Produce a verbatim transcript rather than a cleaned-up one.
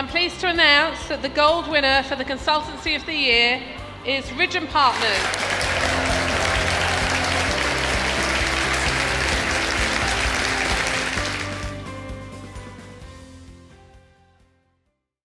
I'm pleased to announce that the gold winner for the Consultancy of the Year is Ridge and Partners.